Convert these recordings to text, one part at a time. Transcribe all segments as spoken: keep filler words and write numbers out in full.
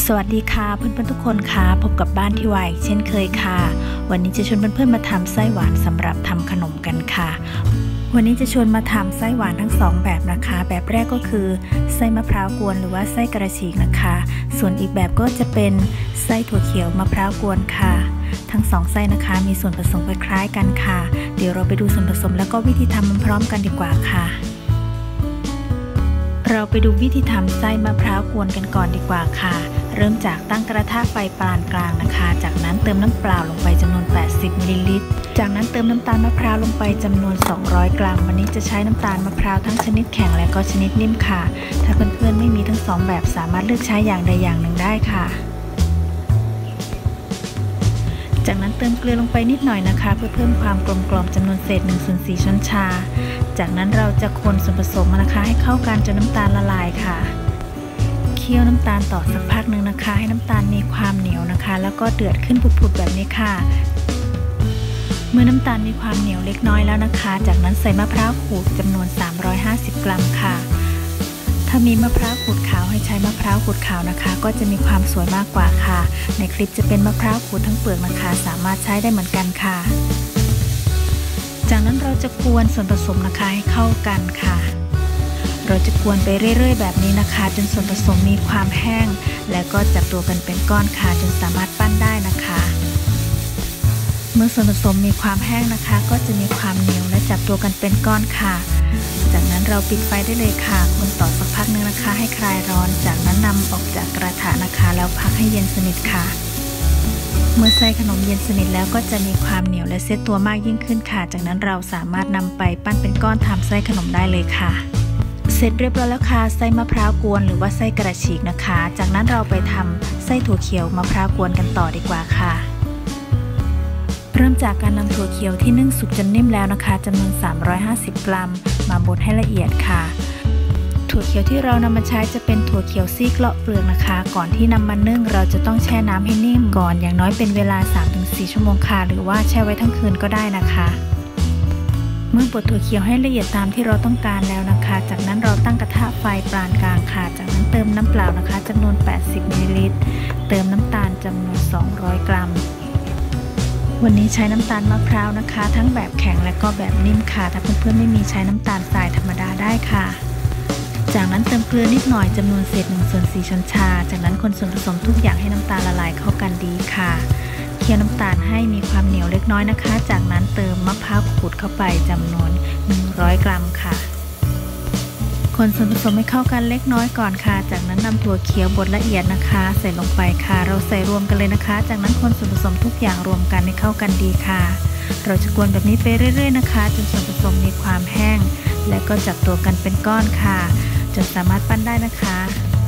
สวัสดีค่ะเพื่อนๆทุกคนค่ะพบกับบ้านที่วายเช่นเคยค่ะวันนี้จะชวนเพื่อนๆมาทำไส้หวานสำหรับทำขนมกันค่ะวันนี้จะชวนมาทำไส้หวานทั้งสองแบบนะคะแบบแรกก็คือไส้มะพร้าวกวนหรือว่าไส้กระฉีกนะคะส่วนอีกแบบก็จะเป็นไส้ถั่วเขียวมะพร้าวกวนค่ะทั้งสองไส้นะคะมีส่วนผสมคล้ายๆกันค่ะเดี๋ยวเราไปดูส่วนผสมแล้วก็วิธีทำมันพร้อมกันดีกว่าค่ะเราไปดูวิธีทำไส้มะพร้าวกวนกันก่อนดีกว่าค่ะเริ่มจากตั้งกระทะไฟปานกลางนะคะจากนั้นเติมน้ำเปล่าลงไปจำนวนแปดสิบมิลลิลิตรจากนั้นเติมน้ำตาลมะพร้าวลงไปจำนวนสองร้อยกรัมวันนี้จะใช้น้ำตาลมะพร้าวทั้งชนิดแข็งและก็ชนิดนิ่มค่ะถ้าเพื่อนๆไม่มีทั้งสองแบบสามารถเลือกใช้อย่างใดอย่างหนึ่งได้ค่ะจากนั้นเติมเกลือลงไปนิดหน่อยนะคะเพื่อเพิ่มความกลมกล่อมจำนวนเศษหนึ่งส่วนสี่ช้อนชาจากนั้นเราจะคนส่วนผสมนะคะให้เข้ากันจนน้ำตาลละลายค่ะเคี่ยวน้ำตาลต่อสักพักหนึ่งนะคะให้น้ำตาลมีความเหนียวนะคะแล้วก็เดือดขึ้นผุดๆแบบนี้ค่ะเมื่อน้ำตาลมีความเหนียวเล็กน้อยแล้วนะคะจากนั้นใส่มะพร้าวขูดจำนวนสามร้อยห้าสิบกรัมค่ะถ้ามีมะพร้าวขูดขาวให้ใช้มะพร้าวขูดขาวนะคะก็จะมีความสวยมากกว่าค่ะในคลิปจะเป็นมะพร้าวขูดทั้งเปลือกนะคะสามารถใช้ได้เหมือนกันค่ะจากนั้นเราจะกวนส่วนผสมนะคะให้เข้ากันค่ะเราจะกวนไปเรื่อยๆแบบนี้นะคะจนส่วนผสมมีความแห้งแล้วก็จับตัวกันเป็นก้อนค่ะจนสามารถปั้นได้นะคะเมื่อส่วนผสมมีความแห้งนะคะก็จะมีความเหนียวและจับตัวกันเป็นก้อนค่ะจากนั้นเราปิดไฟได้เลยค่ะคนต่อสักพักนึงนะคะให้คลายร้อนจากนั้นนำออกจากกระทะนะคะแล้วพักให้เย็นสนิทค่ะเมื่อไส้ขนมเย็นสนิทแล้วก็จะมีความเหนียวและเซตตัวมากยิ่งขึ้นค่ะจากนั้นเราสามารถนำไปปั้นเป็นก้อนทำไส้ขนมได้เลยค่ะเสร็จเรียบร้อยแล้วค่ะไส้มะพร้าวกวนหรือว่าไส้กระฉีกนะคะจากนั้นเราไปทำไส้ถั่วเขียวมะพร้าวกวนกันต่อดีกว่าค่ะเริ่มจากการนำถั่วเขียวที่นึ่งสุกจนนิ่มแล้วนะคะจำนวนสามร้อยห้าสิบกรัมมาบดให้ละเอียดค่ะถั่วเขียวที่เรานำมาใช้จะเป็นถั่วเขียวซีกเลาะเปลือกนะคะก่อนที่นำมานึ่งเราจะต้องแช่น้ำให้นิ่มก่อนอย่างน้อยเป็นเวลา สามถึงสี่ ชั่วโมงค่ะหรือว่าแช่ไว้ทั้งคืนก็ได้นะคะเมื่อบดถั่วเขียวให้ละเอียดตามที่เราต้องการแล้วนะคะจากนั้นเราตั้งกระทะไฟปานกลางค่ะจากนั้นเติมน้ำเปล่านะคะจำนวนแปดสิบมิลลิลิตรเติมน้ำตาลจำนวนสองร้อยกรัมวันนี้ใช้น้ำตาลมะพร้าวนะคะทั้งแบบแข็งและก็แบบนิ่มค่ะถ้าเพื่อนๆไม่มีใช้น้ำตาลทรายธรรมดาได้ค่ะจากนั้นเติมเกลือนิดหน่อยจำนวนเศษหนึ่งส่วนสี่ช้อนชาจากนั้นคนส่วนผสมทุกอย่างให้น้ำตาลละลายเข้ากันดีค่ะเคี่ยวน้ำตาลให้มีความเหนียวเล็กน้อยนะคะจากนั้นเติมมะพร้าวขูดเข้าไปจำนวนหนึ่งร้อยกรัมค่ะคนส่วนผสมให้เข้ากันเล็กน้อยก่อนค่ะจากนั้นนำถั่วเขียวบดละเอียดนะคะใส่ลงไปค่ะเราใส่รวมกันเลยนะคะจากนั้นคนส่วนผสมทุกอย่างรวมกันให้เข้ากันดีค่ะเราจะกวนแบบนี้ไปเรื่อยๆนะคะจนส่วนผสมมีความแห้งและก็จับตัวกันเป็นก้อนค่ะจนสามารถปั้นได้นะคะ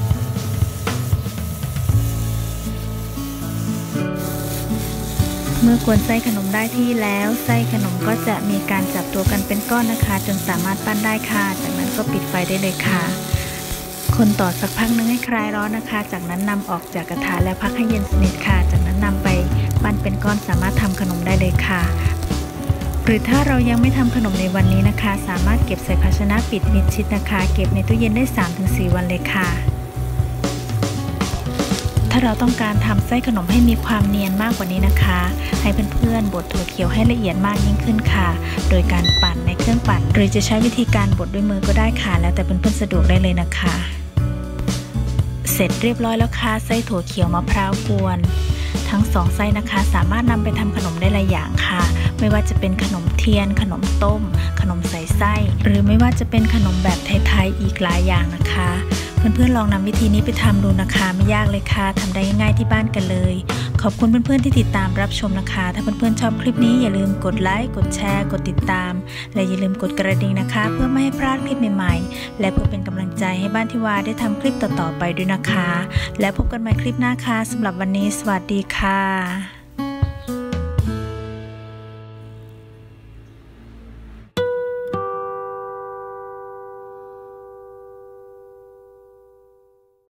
เมื่อกวนไส้ขนมได้ที่แล้วไส้ขนมก็จะมีการจับตัวกันเป็นก้อนนะคะจนสามารถปั้นได้ค่ะจากนั้นก็ปิดไฟได้เลยค่ะคนต่อสักพักนึงให้คลายร้อนนะคะจากนั้นนำออกจากกระทะแล้วพักให้เย็นสนิทค่ะจากนั้นนำไปปั้นเป็นก้อนสามารถทำขนมได้เลยค่ะหรือถ้าเรายังไม่ทำขนมในวันนี้นะคะสามารถเก็บใส่ภาชนะปิดมิดชิดนะคะเก็บในตู้เย็นได้ สามถึงสี่ วันเลยค่ะถ้าเราต้องการทำไส้ขนมให้มีความเนียนมากกว่านี้นะคะให้เพื่อนๆบดถั่วเขียวให้ละเอียดมากยิ่งขึ้นค่ะโดยการปั่นในเครื่องปั่นหรือจะใช้วิธีการบดด้วยมือก็ได้ค่ะแล้วแต่เพื่อนๆสะดวกได้เลยนะคะเสร็จเรียบร้อยแล้วค่ะไส้ถั่วเขียวมะพร้าวกวนทั้งสองไส้นะคะสามารถนำไปทำขนมได้หลายอย่างค่ะไม่ว่าจะเป็นขนมเทียนขนมต้มขนมใส่ไส้หรือไม่ว่าจะเป็นขนมแบบไทยๆอีกหลายอย่างนะคะเพื่อนๆลองนำวิธีนี้ไปทำดูนะคะไม่ยากเลยค่ะทำได้ง่ายๆที่บ้านกันเลยขอบคุณเพื่อนๆที่ติดตามรับชมนะคะถ้าเพื่อนๆชอบคลิปนี้อย่าลืมกดไลค์กดแชร์กดติดตามและอย่าลืมกดกระดิ่งนะคะเพื่อไม่ให้พลาดคลิปใหม่ๆและเพื่อเป็นกำลังใจให้บ้านที่วาได้ทำคลิปต่อๆไปด้วยนะคะและพบกันใหม่คลิปหน้าค่ะสำหรับวันนี้สวัสดีค่ะ